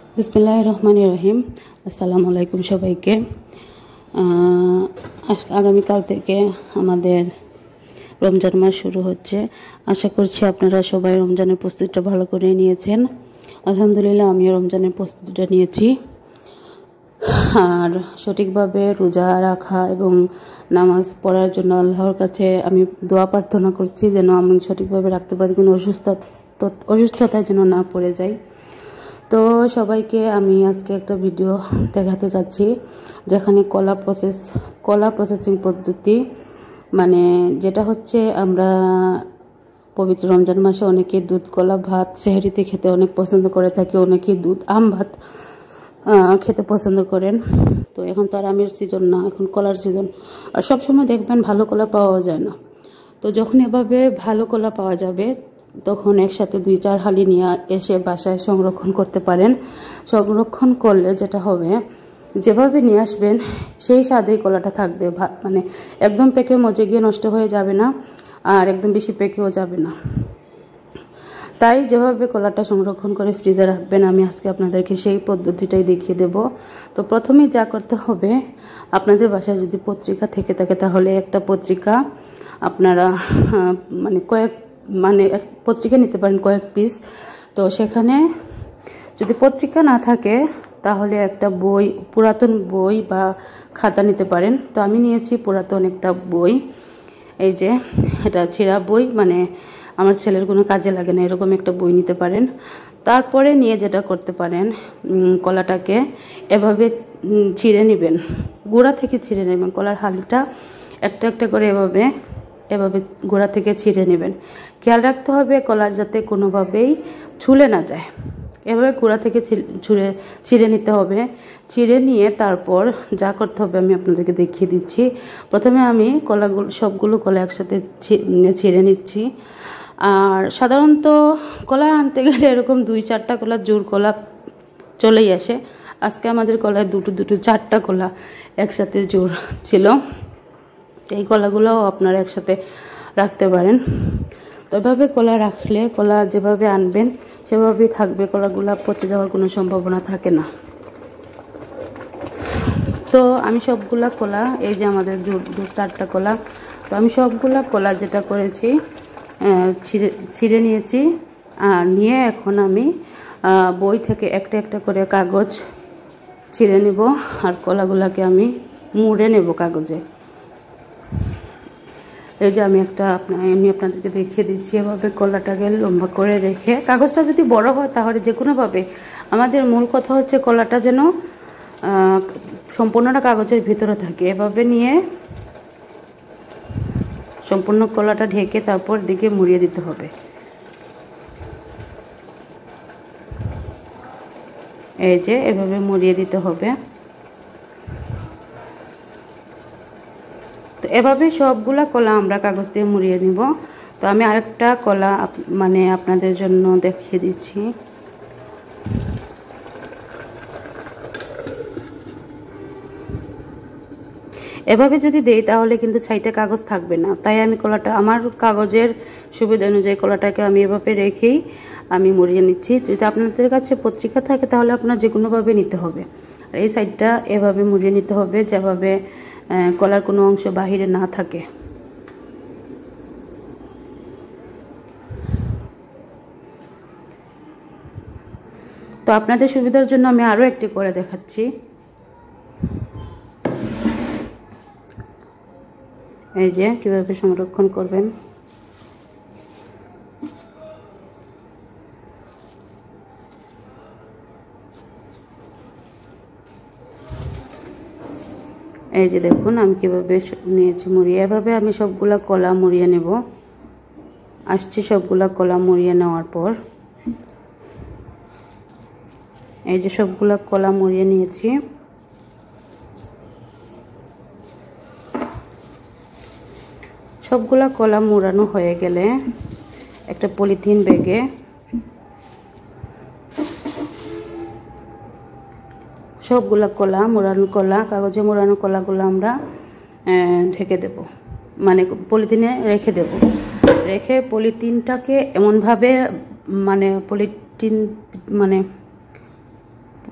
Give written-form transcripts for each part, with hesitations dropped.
বিসমিল্লাহির রহমানির রহিম। আসসালামু আলাইকুম সবাইকে। আগামীকাল থেকে আমাদের রমজান মাস শুরু হচ্ছে। আশা করছি আপনারা সবাই রমজানের প্রস্তুতিটা ভালো করে নিয়েছেন। আলহামদুলিল্লাহ আমিও রমজানের প্রস্তুতিটা নিয়েছি। আর সঠিকভাবে রোজা রাখা এবং নামাজ পড়ার জন্য আল্লাহর কাছে আমি দোয়া প্রার্থনা করছি যেন আমি সঠিকভাবে রাখতে পারি, কোনো অসুস্থতায় যেন না পড়ে যাই। তো সবাইকে আমি আজকে একটা ভিডিও দেখাতে যাচ্ছি যেখানে কলা প্রসেসিং পদ্ধতি, মানে যেটা হচ্ছে আমরা পবিত্র রমজান মাসে অনেকে দুধ কলা ভাত সেহরিতে খেতে অনেক পছন্দ করে থাকি, অনেকে দুধ আম ভাত খেতে পছন্দ করেন। তো এখন তো আর আমের সিজন না, এখন কলার সিজন। আর সবসময় দেখবেন ভালো কলা পাওয়া যায় না। তো যখন এভাবে ভালো কলা পাওয়া যাবে তখন একসাথে 2-4 হালি নিয়ে এসে বাসায় সংরক্ষণ করতে পারেন। সংরক্ষণ করলে যেটা হবে, যেভাবে নিয়ে আসবেন সেই স্বাদেই কলাটা থাকবে, মানে একদম পেকে মজে গিয়ে নষ্ট হয়ে যাবে না, আর একদম বেশি পেকেও যাবে না। তাই যেভাবে কলাটা সংরক্ষণ করে ফ্রিজে রাখবেন আমি আজকে আপনাদেরকে সেই পদ্ধতিটাই দেখিয়ে দেব। তো প্রথমেই যা করতে হবে, আপনাদের বাসায় যদি পত্রিকা থেকে থাকে তাহলে একটা পত্রিকা আপনারা পত্রিকা নিতে পারেন কয়েক পিস। তো সেখানে যদি পত্রিকা না থাকে তাহলে একটা বই, পুরাতন বই বা খাতা নিতে পারেন। তো আমি নিয়েছি পুরাতন একটা বই। এই যে এটা ছেঁড়া বই, মানে আমার ছেলের কোনো কাজে লাগে না, এরকম একটা বই নিতে পারেন। তারপরে নিয়ে যেটা করতে পারেন, কলাটাকে এভাবে ছিঁড়ে নেবেন, গোড়া থেকে ছিঁড়ে নেবেন। কলার হালটা একটা একটা করে এভাবে গোড়া থেকে ছিঁড়ে নেবেন। খেয়াল রাখতে হবে কলা যাতে কোনোভাবেই ছুলে না যায়। এভাবে গোড়া থেকে ছিঁড়ে নিতে হবে। ছিঁড়ে নিয়ে তারপর যা করতে হবে আমি আপনাদেরকে দেখিয়ে দিচ্ছি। প্রথমে আমি সবগুলো কলা একসাথে ছিঁড়ে নিচ্ছি। আর সাধারণত কলা আনতে গেলে এরকম 2-4টা কলা জোর কলা চলেই আসে। আজকে আমাদের কলায় দুটো 4টা কলা একসাথে জোর ছিল। এই কলাগুলোও আপনারা একসাথে রাখতে পারেন। তো এভাবে কলা রাখলে, কলা যেভাবে আনবেন সেভাবেই থাকবে, কলাগুলো পচে যাওয়ার কোনো সম্ভাবনা থাকে না। তো আমি সবগুলা কলা, এই যে আমাদের 4টা কলা, তো আমি সবগুলা কলা যেটা করেছি ছিঁড়ে নিয়েছি। আর নিয়ে এখন আমি বই থেকে একটা একটা করে কাগজ ছিঁড়ে নেব, আর কলাগুলাকে আমি মুড়ে নেব কাগজে। এই যে আমি আপনাদেরকে দেখিয়ে দিচ্ছি। এভাবে কলাটাকে লম্বা করে রেখে, কাগজটা যদি বড় হয় তাহলে যে কোনোভাবে, আমাদের মূল কথা হচ্ছে কলাটা যেন সম্পূর্ণটা কাগজের ভিতরে থাকে। এভাবে নিয়ে সম্পূর্ণ কলাটা ঢেকে তারপর দিকে মুড়িয়ে দিতে হবে। এই যে এভাবে মুড়িয়ে দিতে হবে। তো এভাবে সবগুলা কলা আমরা কাগজ দিয়ে মুড়িয়ে নিব। তো আমি আরেকটা কলা আপনাদের জন্য দেখিয়ে দিচ্ছি। এভাবে যদি দেই তাহলে কিন্তু সাইডে কাগজ থাকবে না। তাই আমি আমার কাগজের সুবিধা অনুযায়ী কলাটাকে আমি এভাবে রেখেই আমি মুড়িয়ে নিচ্ছি। যদি আপনাদের কাছে পত্রিকা থাকে তাহলে আপনার যে কোনোভাবে নিতে হবে। আর এই সাইডটা এভাবে মুড়িয়ে নিতে হবে যেভাবে কলার কোনো অংশ বাহিরে না থাকে। তো আপনাদের সুবিধার জন্য আমি আরও একটি করে দেখাচ্ছি। এই যে কিভাবে সংরক্ষণ করবেন। এই যে দেখুন আমি কিভাবে নিয়েছি মুড়িয়ে। এভাবে আমি সবগুলা কলা মুড়িয়ে নেব। সবগুলা কলা মুড়িয়ে নেওয়ার পর এই যে সবগুলা কলা মুড়িয়ে নিয়েছি। সবগুলা কলা মুড়ানো হয়ে গেলে একটা পলিথিন ব্যাগে সবগুলা কাগজে মোড়ানো কলাগুলো আমরা ঢেকে দেব, মানে পলিথিনে রেখে দেব। রেখে পলিথিনটাকে এমনভাবে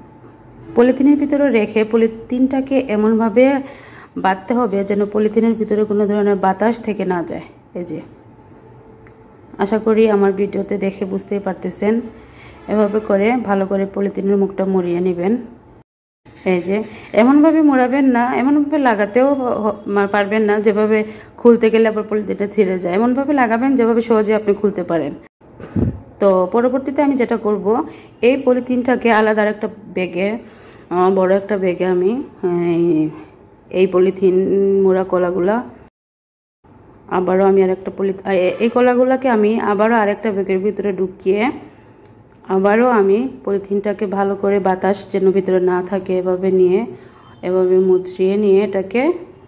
পলিথিনের ভিতরে রেখে পলিথিনটাকে এমনভাবে বাঁধতে হবে যেন পলিথিনের ভিতরে কোনো ধরনের বাতাস থেকে না যায়। এই যে আশা করি আমার ভিডিওতে দেখে বুঝতেই পারতেছেন। এভাবে করে ভালো করে পলিথিনের মুখটা মুড়িয়ে নেবেন। এই যে এমনভাবে মোড়াবেন না, এমনভাবে লাগাতেও পারবেন না যেভাবে খুলতে গেলে আবার পলিথিনটা ছিঁড়ে যায়। এমনভাবে লাগাবেন যেভাবে সহজে আপনি খুলতে পারেন। তো পরবর্তীতে আমি যেটা করব, এই পলিথিনটাকে আলাদা একটা ব্যাগে, বড় একটা ব্যাগে আমি এই পলিথিন মোড়া কলাগুলা আবারও আমি আরেকটা এই কলাগুলাকে আমি আবারও আরেকটা ব্যাগের ভিতরে ঢুকিয়ে আবারও আমি পলিথিনটাকে ভালো করে বাতাস যেন ভিতরে না থাকে এভাবে নিয়ে, এভাবে মুচড়িয়ে নিয়ে এটাকে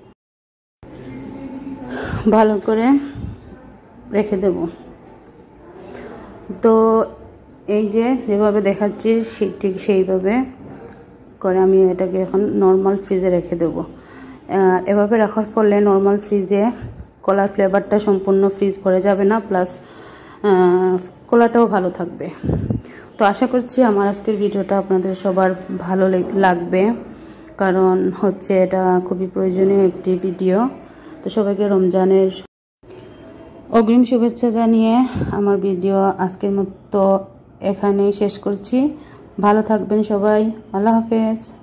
ভালো করে রেখে দেব। তো এই যে যেভাবে দেখাচ্ছি ঠিক সেইভাবে করে আমি এটাকে এখন নর্মাল ফ্রিজে রেখে দেব। এভাবে রাখার ফলে নর্মাল ফ্রিজে কলার ফ্লেভারটা সম্পূর্ণ ফ্রিজ ভরে যাবে না, প্লাস কলাটাও ভালো থাকবে। তো আশা করছি আমার আজকের ভিডিওটা আপনাদের সবার ভালো লাগবে, কারণ হচ্ছে এটা খুবই প্রয়োজনীয় একটি ভিডিও। তো সবাইকে রমজানের অগ্রিম শুভেচ্ছা জানিয়ে আমার ভিডিও আজকের মতো এখানেই শেষ করছি। ভালো থাকবেন সবাই। আল্লাহ হাফেজ।